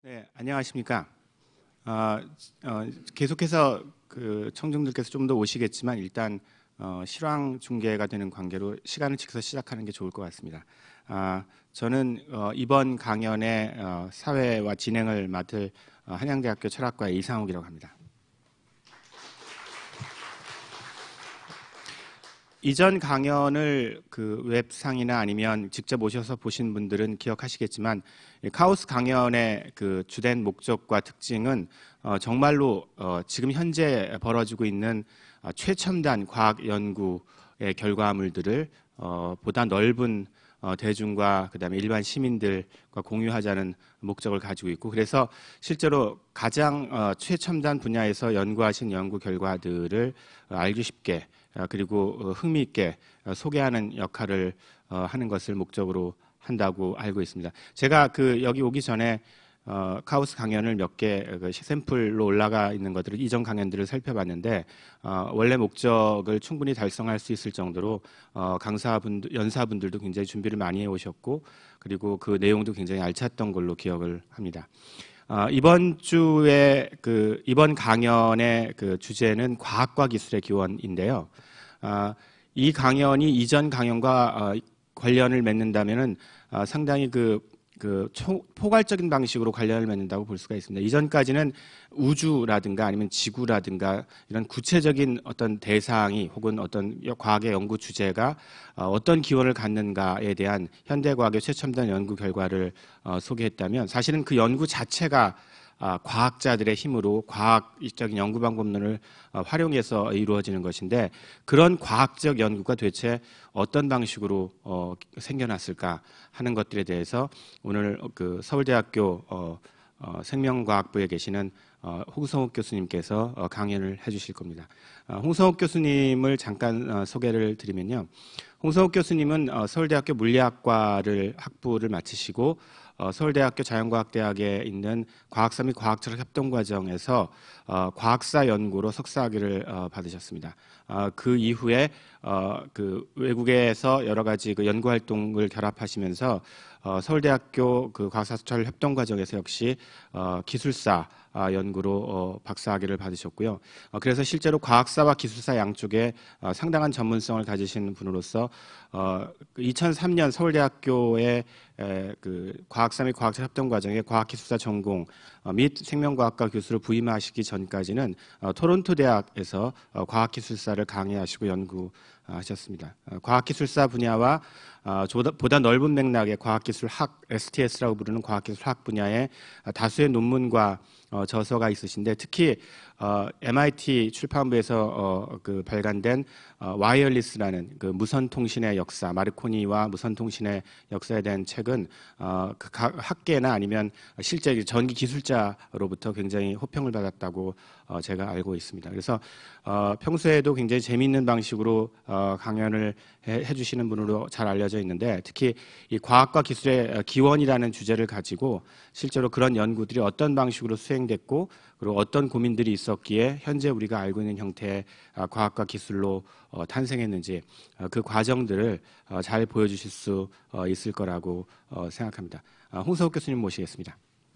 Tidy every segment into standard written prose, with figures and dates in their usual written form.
네, 안녕하십니까. 계속해서 그 청중들께서 좀 더 오시겠지만 일단 실황 중계가 되는 관계로 시간을 지켜서 시작하는 게 좋을 것 같습니다. 저는 이번 강연의 사회와 진행을 맡을 한양대학교 철학과의 이상욱이라고 합니다. 이전 강연을 그 웹상이나 아니면 직접 오셔서 보신 분들은 기억하시겠지만 카오스 강연의 그 주된 목적과 특징은 정말로 지금 현재 벌어지고 있는 최첨단 과학 연구의 결과물들을 보다 넓은 대중과 그다음에 일반 시민들과 공유하자는 목적을 가지고 있고, 그래서 실제로 가장 최첨단 분야에서 연구하신 연구 결과들을 알기 쉽게 그리고 흥미있게 소개하는 역할을 하는 것을 목적으로 한다고 알고 있습니다. 제가 여기 오기 전에 카오스 강연을 몇 개 샘플로 올라가 있는 것들을 이전 강연들을 살펴봤는데 원래 목적을 충분히 달성할 수 있을 정도로 강사분들, 연사분들도 굉장히 준비를 많이 해오셨고, 그리고 그 내용도 굉장히 알찼던 걸로 기억을 합니다. 이번 주에 이번 강연의 그 주제는 과학과 기술의 기원인데요. 이 강연이 이전 강연과 관련을 맺는다면은 상당히 포괄적인 방식으로 관련을 맺는다고 볼 수가 있습니다. 이전까지는 우주라든가 아니면 지구라든가 이런 구체적인 어떤 대상이 혹은 어떤 과학의 연구 주제가 어떤 기원을 갖는가에 대한 현대과학의 최첨단 연구 결과를 소개했다면, 사실은 그 연구 자체가 과학자들의 힘으로 과학적인 연구 방법론을 활용해서 이루어지는 것인데, 그런 과학적 연구가 대체 어떤 방식으로 생겨났을까 하는 것들에 대해서 오늘 그 서울대학교 생명과학부에 계시는 홍성욱 교수님께서 강연을 해주실 겁니다. 홍성욱 교수님을 잠깐 소개를 드리면요. 홍성욱 교수님은 서울대학교 물리학과를 학부를 마치시고 서울대학교 자연과학대학에 있는 과학사 및 과학철학 협동과정에서 과학사 연구로 석사학위를 받으셨습니다. 그 이후에 그 외국에서 여러 가지 그 연구 활동을 결합하시면서 서울대학교 그 과학사철 협동과정에서 역시 기술사 연구로 박사학위를 받으셨고요. 그래서 실제로 과학사와 기술사 양쪽에 상당한 전문성을 가지신 분으로서 2003년 서울대학교의 그 과학사 및 과학철 협동과정의 과학기술사 전공 및 생명과학과 교수로 부임하시기 전까지는 토론토 대학에서 과학기술사를 강의하시고 연구하셨습니다. 과학기술사 분야와 보다 넓은 맥락의 과학기술학, STS라고 부르는 과학기술학 분야에 다수의 논문과 저서가 있으신데, 특히 MIT 출판부에서 발간된 와이어리스라는 그 무선통신의 역사, 마르코니와 무선통신의 역사에 대한 책은 그 학계나 아니면 실제 전기 기술자로부터 굉장히 호평을 받았다고 제가 알고 있습니다. 그래서 평소에도 굉장히 재미있는 방식으로 강연을 해주시는 분으로 잘 알려져 있는데, 특히 이 과학과 기술의 기원이라는 주제를 가지고 실제로 그런 연구들이 어떤 방식으로 수행됐고, 그리고 어떤 고민들이 있었기에 현재 우리가 알고 있는 형태의 과학과 기술로 탄생했는지 그 과정들을 잘 보여주실 수 있을 거라고 생각합니다. 홍성욱 교수님 모시겠습니다.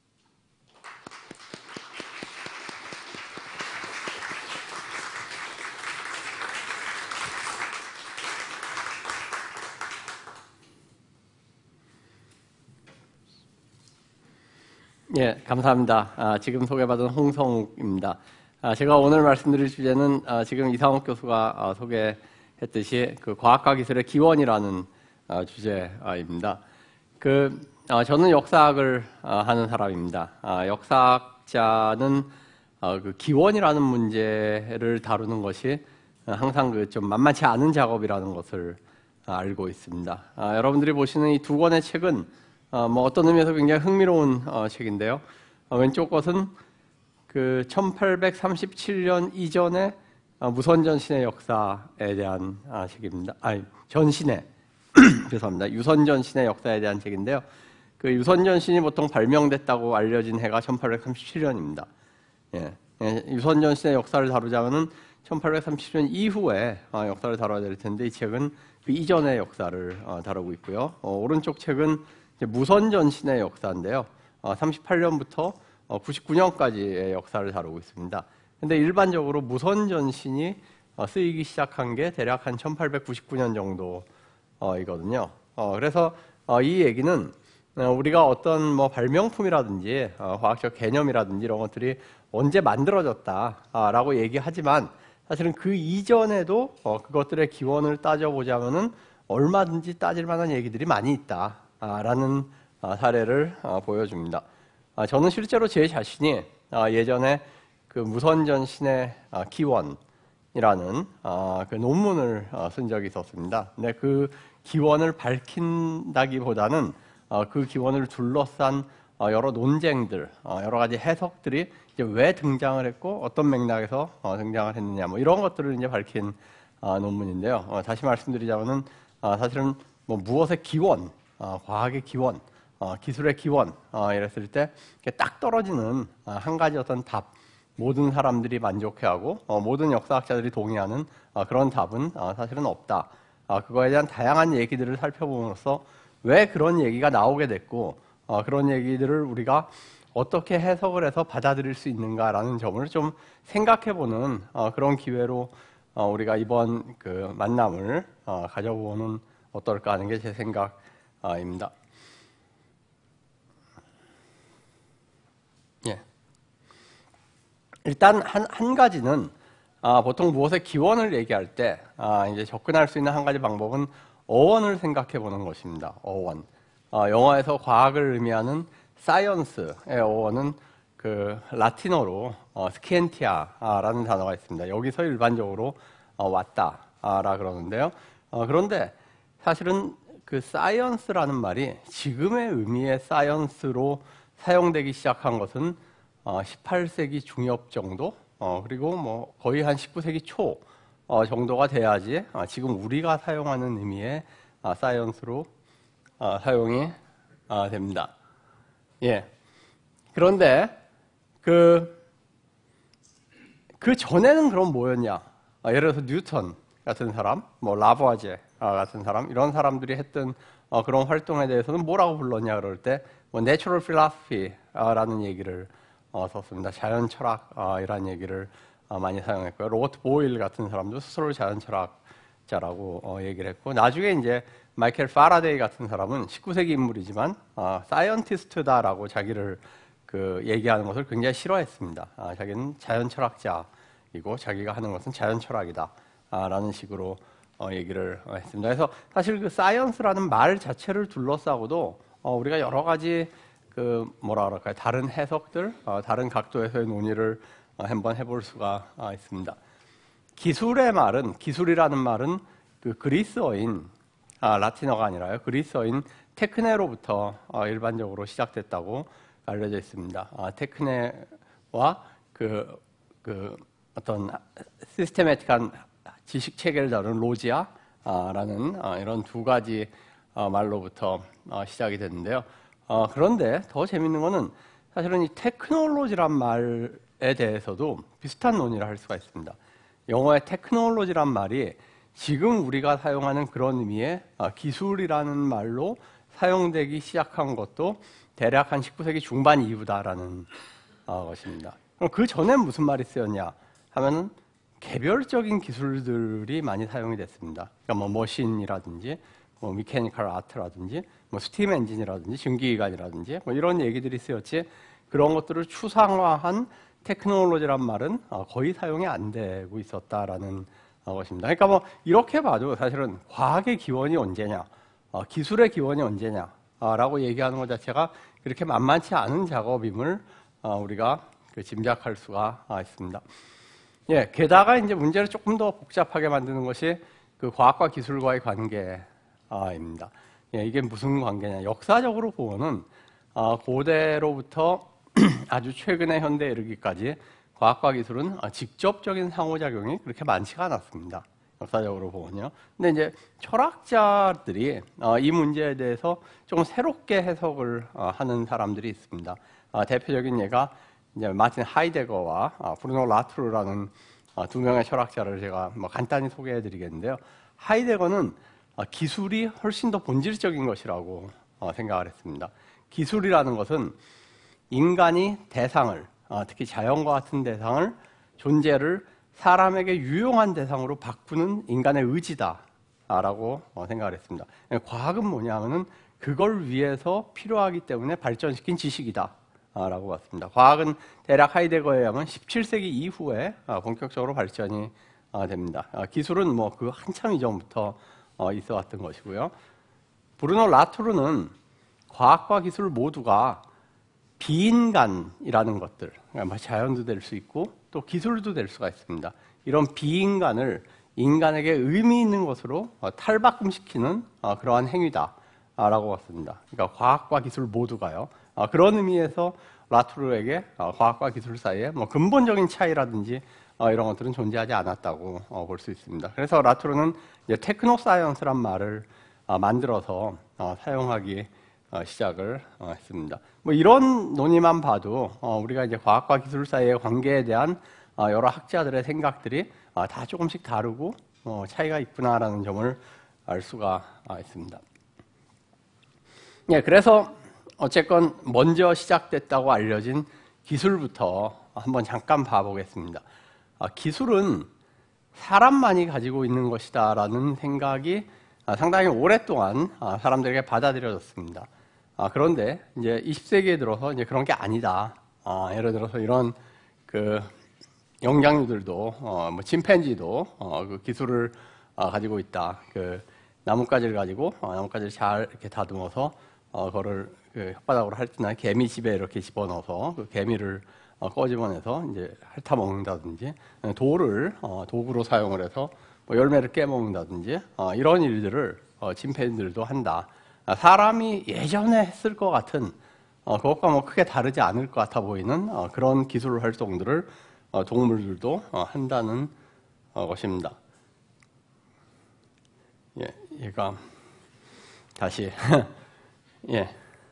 예, 감사합니다. 지금 소개받은 홍성욱입니다. 제가 오늘 말씀드릴 주제는 지금 이상욱 교수가 소개했듯이 그 과학과 기술의 기원이라는 주제입니다. 저는 역사학을 하는 사람입니다. 역사학자는 그 기원이라는 문제를 다루는 것이 항상 좀 만만치 않은 작업이라는 것을 알고 있습니다. 여러분들이 보시는 이 두 권의 책은 어떤 의미에서 굉장히 흥미로운 책인데요. 왼쪽 것은 그 1837년 이전의 무선전신의 역사에 대한 책입니다. 전신의 죄송합니다. 유선전신의 역사에 대한 책인데요. 그 유선전신이 보통 발명됐다고 알려진 해가 1837년입니다. 유선전신의 역사를 다루자면은 1837년 이후에 역사를 다뤄야 될 텐데, 이 책은 그 이전의 역사를 다루고 있고요. 오른쪽 책은 무선전신의 역사인데요. 38년부터 99년까지의 역사를 다루고 있습니다. 근데 일반적으로 무선 전신이 쓰이기 시작한 게 대략 한 1899년 정도이거든요. 그래서 이 얘기는 우리가 어떤 뭐 발명품이라든지 과학적 개념이라든지 이런 것들이 언제 만들어졌다라고 얘기하지만 사실은 그 이전에도 그것들의 기원을 따져보자면은 얼마든지 따질 만한 얘기들이 많이 있다라는 사례를 보여줍니다. 저는 실제로 제 자신이 예전에 그 무선 전신의 기원이라는 그 논문을 쓴 적이 있었습니다. 근데 그 기원을 밝힌다기보다는 그 기원을 둘러싼 여러 논쟁들, 여러 가지 해석들이 이제 왜 등장을 했고 어떤 맥락에서 등장을 했느냐, 뭐 이런 것들을 이제 밝힌 논문인데요. 다시 말씀드리자면은 사실은 뭐 무엇의 기원, 과학의 기원, 기술의 기원 이랬을 때 딱 떨어지는 한 가지 어떤 답, 모든 사람들이 만족해하고 모든 역사학자들이 동의하는 그런 답은 사실은 없다. 그거에 대한 다양한 얘기들을 살펴봄으로써 왜 그런 얘기가 나오게 됐고 그런 얘기들을 우리가 어떻게 해석을 해서 받아들일 수 있는가라는 점을 좀 생각해보는 그런 기회로 우리가 이번 그 만남을 가져보는 어떨까 하는 게 제 생각입니다. 예. 일단 한 가지는 보통 무엇의 기원을 얘기할 때 이제 접근할 수 있는 한 가지 방법은 어원을 생각해 보는 것입니다. 어원. 영어에서 과학을 의미하는 사이언스의 어원은 그 라틴어로 스cientia라는 단어가 있습니다. 여기서 일반적으로 왔다라 그러는데요. 그런데 사실은 그 사이언스라는 말이 지금의 의미의 사이언스로 사용되기 시작한 것은 18세기 중엽 정도, 그리고 뭐 거의 한 19세기 초 정도가 돼야지 지금 우리가 사용하는 의미의 사이언스로 사용이 됩니다. 예. 그런데 그 전에는 그럼 뭐였냐? 예를 들어서 뉴턴 같은 사람, 뭐 라부아제 같은 사람, 이런 사람들이 했던 그런 활동에 대해서는 뭐라고 불렀냐 그럴 때 뭐 내추럴 필로소피라는 얘기를 썼습니다. 자연 철학이라는 얘기를 많이 사용했고요. 로버트 보일 같은 사람도 스스로를 자연 철학자라고 얘기를 했고, 나중에 이제 마이켈 파라데이 같은 사람은 19세기 인물이지만 사이언티스트다라고 자기를 그 얘기하는 것을 굉장히 싫어했습니다. 자기는 자연 철학자이고 자기가 하는 것은 자연 철학이다라는 식으로 얘기를 했습니다. 그래서 사실 그 사이언스라는 말 자체를 둘러싸고도 우리가 여러 가지 그 뭐라 그럴까요? 다른 해석들, 다른 각도에서의 논의를 한번 해볼 수가 있습니다. 기술의 말은, 기술이라는 말은 그 그리스어인, 라틴어가 아니라요, 그리스어인 테크네로부터 일반적으로 시작됐다고 알려져 있습니다. 테크네와 그 어떤 시스테매틱한 지식 체계를 다루는 로지아라는 이런 두 가지 말로부터 시작이 됐는데요. 그런데 더 재밌는 거는 사실은 이 테크놀로지란 말에 대해서도 비슷한 논의를 할 수가 있습니다. 영어의 테크놀로지란 말이 지금 우리가 사용하는 그런 의미의 기술이라는 말로 사용되기 시작한 것도 대략 한 19세기 중반 이후다라는 것입니다. 그럼 그 전엔 무슨 말이 쓰였냐 하면은 개별적인 기술들이 많이 사용이 됐습니다. 그러니까 뭐 머신이라든지 뭐 미케니컬 아트라든지 뭐 스팀 엔진이라든지 전기기관이라든지 뭐 이런 얘기들이 쓰였지, 그런 것들을 추상화한 테크놀로지란 말은 거의 사용이 안 되고 있었다라는 것입니다. 그러니까 뭐 이렇게 봐도 사실은 과학의 기원이 언제냐, 기술의 기원이 언제냐라고 얘기하는 것 자체가 그렇게 만만치 않은 작업임을 우리가 짐작할 수가 있습니다. 예, 게다가 이제 문제를 조금 더 복잡하게 만드는 것이 그 과학과 기술과의 관계입니다. 예, 이게 무슨 관계냐? 역사적으로 보면은 고대로부터 아주 최근의 현대에 이르기까지 과학과 기술은 직접적인 상호작용이 그렇게 많지가 않았습니다. 역사적으로 보면요. 근데 이제 철학자들이 이 문제에 대해서 조금 새롭게 해석을 하는 사람들이 있습니다. 대표적인 예가 이제 마틴 하이데거와 브루노 라투르라는 두 명의 철학자를 제가 뭐 간단히 소개해드리겠는데요. 하이데거는 기술이 훨씬 더 본질적인 것이라고 생각을 했습니다. 기술이라는 것은 인간이 대상을, 특히 자연과 같은 대상을, 존재를 사람에게 유용한 대상으로 바꾸는 인간의 의지다라고 생각을 했습니다. 과학은 뭐냐면은 그걸 위해서 필요하기 때문에 발전시킨 지식이다라고 봤습니다. 과학은 대략 하이데거에 의하면 17세기 이후에 본격적으로 발전이 됩니다. 기술은 뭐 그 한참 이전부터 있어왔던 것이고요. 브루노 라토르는 과학과 기술 모두가 비인간이라는 것들, 그러니까 자연도 될 수 있고 또 기술도 될 수가 있습니다. 이런 비인간을 인간에게 의미 있는 것으로 탈바꿈시키는 그러한 행위다라고 봤습니다. 그러니까 과학과 기술 모두가요. 그런 의미에서 라토르에게 과학과 기술 사이에 뭐 근본적인 차이라든지 이런 것들은 존재하지 않았다고 볼 수 있습니다. 그래서 라토르는 이제 테크노사이언스란 말을 만들어서 사용하기 시작을 했습니다. 뭐 이런 논의만 봐도 우리가 이제 과학과 기술 사이의 관계에 대한 여러 학자들의 생각들이 다 조금씩 다르고 차이가 있구나라는 점을 알 수가 있습니다. 예, 그래서 어쨌건 먼저 시작됐다고 알려진 기술부터 한번 잠깐 봐보겠습니다. 기술은 사람만이 가지고 있는 것이다라는 생각이 상당히 오랫동안 사람들에게 받아들여졌습니다. 그런데 이제 20세기에 들어서 이제 그런 게 아니다. 예를 들어서 이런 그 영장류들도 뭐 침팬지도 그 기술을 가지고 있다. 그 나뭇가지를 가지고 나뭇가지를 잘 이렇게 다듬어서 그거를 그 혓바닥으로 핥거나 개미 집에 이렇게 집어넣어서 그 개미를 꺼집어내서 이제 핥아 먹는다든지 돌을 도구로 사용을 해서 뭐 열매를 깨먹는다든지 이런 일들을 침팬지들도 한다. 사람이 예전에 했을 것 같은 그것과 뭐 크게 다르지 않을 것 같아 보이는 그런 기술 활동들을 동물들도 한다는 것입니다. 예, 얘가 다시 예.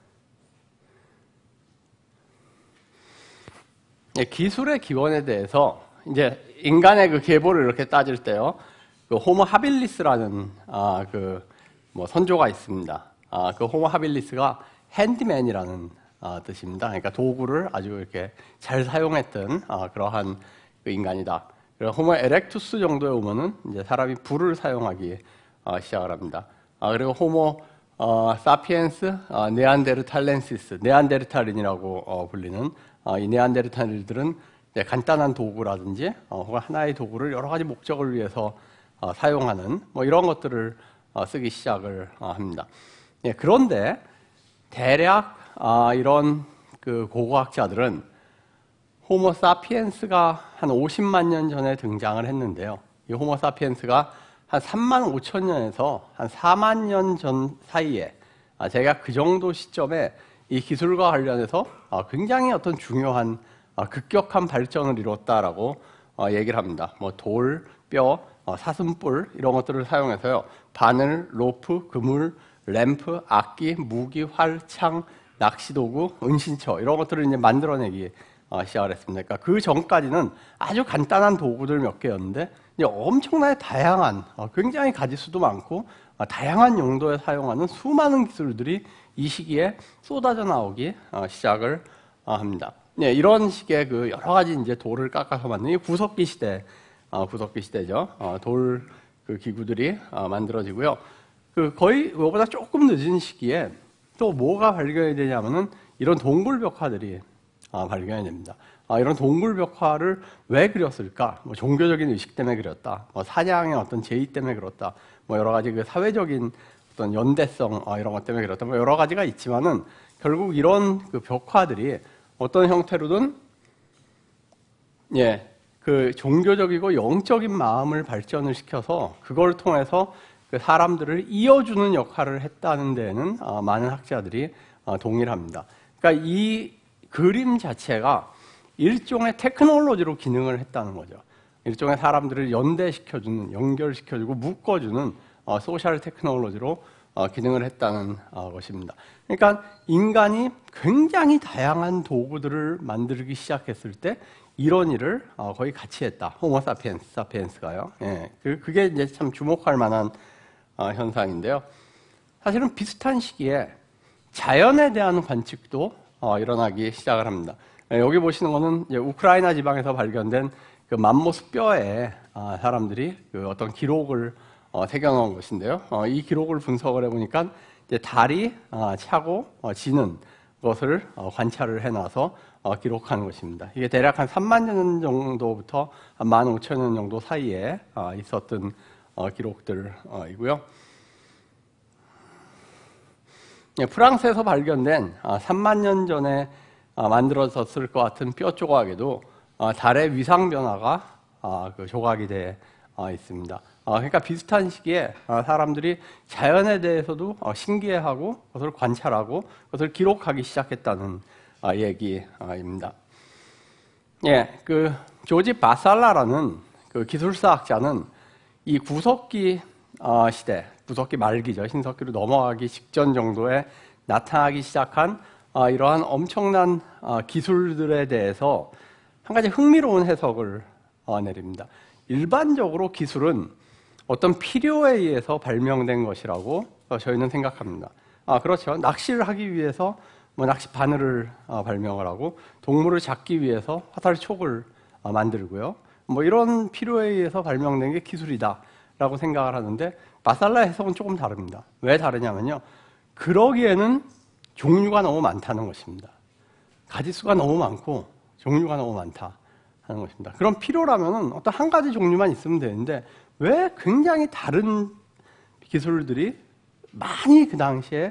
예, 기술의 기원에 대해서 이제 인간의 그 계보를 이렇게 따질 때요, 그 호모 하빌리스라는 그 뭐 선조가 있습니다. 그 호모 하빌리스가 핸디맨이라는 뜻입니다. 그러니까 도구를 아주 이렇게 잘 사용했던 그러한 그 인간이다. 그리고 호모 에렉투스 정도에 오면은 이제 사람이 불을 사용하기 시작을 합니다. 그리고 호모 사피엔스 네안데르탈렌시스, 네안데르탈인이라고 불리는 이 네안데르탈인들은 간단한 도구라든지 혹은 하나의 도구를 여러 가지 목적을 위해서 사용하는 뭐 이런 것들을 쓰기 시작을 합니다. 예, 그런데 대략 이런 그 고고학자들은 호모 사피엔스가 한 50만 년 전에 등장을 했는데요. 이 호모 사피엔스가 한 3만 5천 년에서 한 4만 년 전 사이에 제가 그 정도 시점에 이 기술과 관련해서 굉장히 어떤 중요한 급격한 발전을 이뤘다라고 얘기를 합니다. 뭐 돌, 뼈, 사슴뿔 이런 것들을 사용해서요, 바늘, 로프, 그물, 램프, 악기, 무기, 활, 창, 낚시도구, 은신처 이런 것들을 이제 만들어내기 시작을 했습니다. 그러니까 그 전까지는 아주 간단한 도구들 몇 개였는데 이제 엄청나게 다양한, 굉장히 가지수도 많고 다양한 용도에 사용하는 수많은 기술들이 이 시기에 쏟아져 나오기 시작을 합니다. 네, 이런 식의 그 여러 가지 이제 돌을 깎아서 만든 이 구석기 시대, 구석기 시대죠. 돌 그 기구들이 만들어지고요. 그 거의 이거보다 조금 늦은 시기에 또 뭐가 발견이 되냐면은 이런 동굴 벽화들이 발견이 됩니다. 이런 동굴 벽화를 왜 그렸을까? 뭐 종교적인 의식 때문에 그렸다. 뭐 사냥의 어떤 제의 때문에 그렸다. 뭐 여러 가지 그 사회적인 어떤 연대성 이런 것 때문에 그렸다. 뭐 여러 가지가 있지만은 결국 이런 그 벽화들이 어떤 형태로든 예, 그 종교적이고 영적인 마음을 발전을 시켜서 그걸 통해서 그 사람들을 이어주는 역할을 했다는 데에는 많은 학자들이 동의를 합니다. 그러니까 이 그림 자체가 일종의 테크놀로지로 기능을 했다는 거죠. 일종의 사람들을 연대시켜주는, 연결시켜주고 묶어주는 소셜 테크놀로지로 기능을 했다는 것입니다. 그러니까 인간이 굉장히 다양한 도구들을 만들기 시작했을 때 이런 일을 거의 같이 했다. 호모 사피엔스가요. 예, 그게 이제 참 주목할 만한 현상인데요. 사실은 비슷한 시기에 자연에 대한 관측도 일어나기 시작을 합니다. 여기 보시는 거는 이제 우크라이나 지방에서 발견된 그 맘모스 뼈에 사람들이 그 어떤 기록을 새겨놓은 것인데요. 이 기록을 분석을 해보니까 이제 달이 차고 지는 것을 관찰을 해놔서 기록하는 것입니다. 이게 대략 한 3만 년 정도부터 한 15,000년 정도 사이에 있었던 기록들이고요. 프랑스에서 발견된 3만 년 전에 만들어졌을 것 같은 뼈 조각에도 달의 위상 변화가 그 조각이 되어 있습니다. 그러니까 비슷한 시기에 사람들이 자연에 대해서도 신기해하고 그것을 관찰하고 그것을 기록하기 시작했다는 얘기입니다. 예, 그 조지 바살라라는 그 기술사학자는 이 구석기 시대, 구석기 말기죠. 신석기로 넘어가기 직전 정도에 나타나기 시작한 이러한 엄청난 기술들에 대해서 한 가지 흥미로운 해석을 내립니다. 일반적으로 기술은 어떤 필요에 의해서 발명된 것이라고 저희는 생각합니다. 그렇죠. 낚시를 하기 위해서 뭐 낚시 바늘을 발명을 하고 동물을 잡기 위해서 화살촉을 만들고요. 뭐 이런 필요에 의해서 발명된 게 기술이다라고 생각을 하는데 바살라 해석은 조금 다릅니다. 왜 다르냐면요. 그러기에는 종류가 너무 많다는 것입니다. 가지수가 너무 많고 종류가 너무 많다 하는 것입니다. 그럼 필요라면 어떤 한 가지 종류만 있으면 되는데 왜 굉장히 다른 기술들이 많이 그 당시에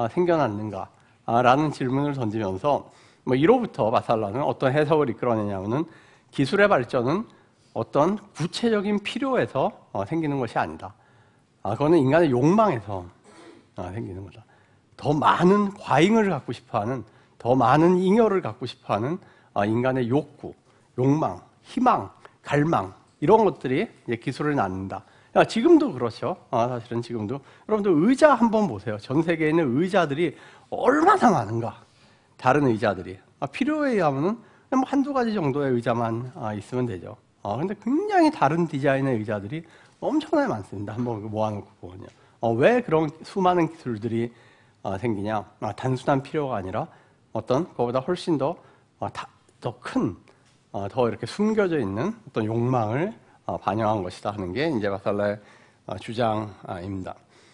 생겨났는가라는 질문을 던지면서 뭐 이로부터 바살라는 어떤 해석을 이끌어내냐면은 기술의 발전은 어떤 구체적인 필요에서 생기는 것이 아니다. 그거는 인간의 욕망에서 생기는 거다. 더 많은 과잉을 갖고 싶어하는, 더 많은 잉여를 갖고 싶어하는 인간의 욕구, 욕망, 희망, 갈망 이런 것들이 이제 기술을 낳는다. 지금도 그렇죠. 사실은 지금도 여러분들 의자 한번 보세요. 전 세계에 있는 의자들이 얼마나 많은가. 다른 의자들이 필요에 의하면은 뭐 한두 가지 정도의 의자만 있으면 되죠. 근데 굉장히 다른 디자인의 의자들이 엄청나게 많습니다. 한번 모아놓고 보면요. 왜 그런 수많은 기술들이 생기냐? 단순한 필요가 아니라 어떤 그거보다 훨씬 더 큰, 더 이렇게 숨겨져 있는 어떤 욕망을 반영한 것이다 하는 게 이제 바살라의 주장입니다.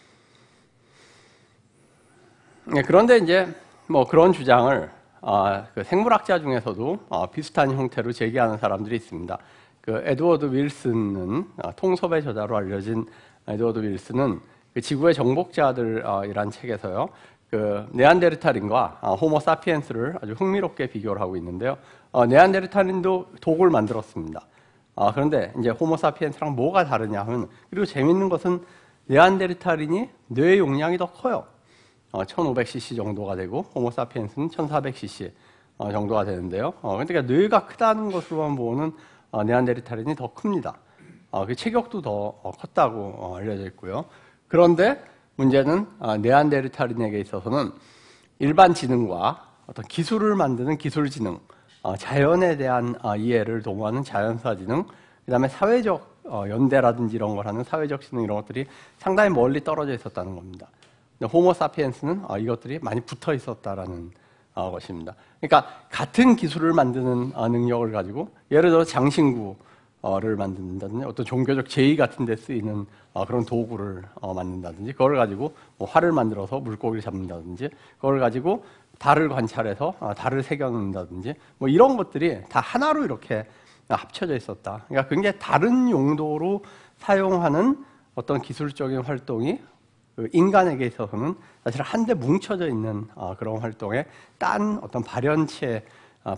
그런데 이제 뭐 그런 주장을 그 생물학자 중에서도 비슷한 형태로 제기하는 사람들이 있습니다. 그 에드워드 윌슨은 통섭의 저자로 알려진 에드워드 윌슨은 그 지구의 정복자들이란 책에서요. 그 네안데르탈인과 호모 사피엔스를 아주 흥미롭게 비교를 하고 있는데요. 네안데르탈인도 독을 만들었습니다. 그런데 이제 호모 사피엔스랑 뭐가 다르냐 하면 그리고 재밌는 것은 네안데르탈인이 뇌 용량이 더 커요. 1500cc 정도가 되고 호모 사피엔스는 1400cc 정도가 되는데요. 그러니까 뇌가 크다는 것으로만 보는 네안데르탈인이 더 큽니다. 그 체격도 더 컸다고 알려져 있고요. 그런데 문제는 네안데르탈인에게 있어서는 일반 지능과 어떤 기술을 만드는 기술 지능, 자연에 대한 이해를 도모하는 자연사 지능, 그다음에 사회적 연대라든지 이런 걸 하는 사회적 지능 이런 것들이 상당히 멀리 떨어져 있었다는 겁니다. 근데 호모 사피엔스는 이것들이 많이 붙어 있었다라는 것입니다. 그러니까 같은 기술을 만드는 능력을 가지고 예를 들어 장신구를 만든다든지 어떤 종교적 제의 같은 데 쓰이는 그런 도구를 만든다든지 그걸 가지고 뭐 활을 만들어서 물고기를 잡는다든지 그걸 가지고 달을 관찰해서 달을 새겨놓는다든지 뭐 이런 것들이 다 하나로 이렇게 합쳐져 있었다. 그러니까 굉장히 다른 용도로 사용하는 어떤 기술적인 활동이 인간에게 있어서는 사실 한데 뭉쳐져 있는 그런 활동의 딴 어떤 발현체,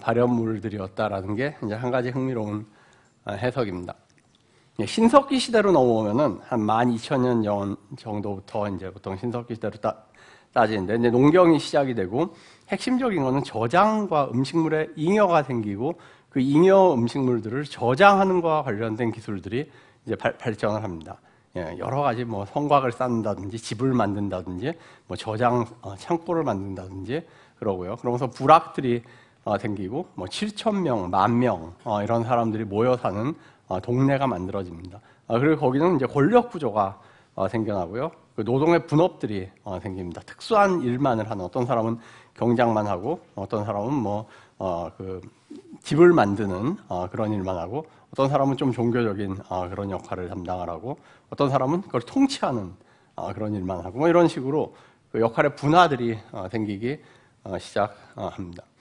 발현물들이었다라는 게 이제 한 가지 흥미로운 해석입니다. 신석기 시대로 넘어오면은 한 12,000년 전 정도부터 이제 보통 신석기 시대로 따지는데 이제 농경이 시작이 되고 핵심적인 거는 저장과 음식물에 잉여가 생기고 그 잉여 음식물들을 저장하는 것과 관련된 기술들이 이제 발전을 합니다. 여러 가지 뭐 성곽을 쌓는다든지 집을 만든다든지 뭐 저장 창고를 만든다든지 그러고요. 그러면서 부락들이 생기고 뭐 7,000명, 10,000명 이런 사람들이 모여 사는 동네가 만들어집니다. 그리고 거기는 이제 권력 구조가 생겨나고요. 그 노동의 분업들이 생깁니다. 특수한 일만을 하는 어떤 사람은 경작만 하고 어떤 사람은 뭐 그 집을 만드는 그런 일만 하고 어떤 사람은 좀 종교적인 그런 역할을 담당을 하고 어떤 사람은 그걸 통치하는 그런 일만 하고 뭐 이런 식으로 그 역할의 분화들이 생기기 시작합니다.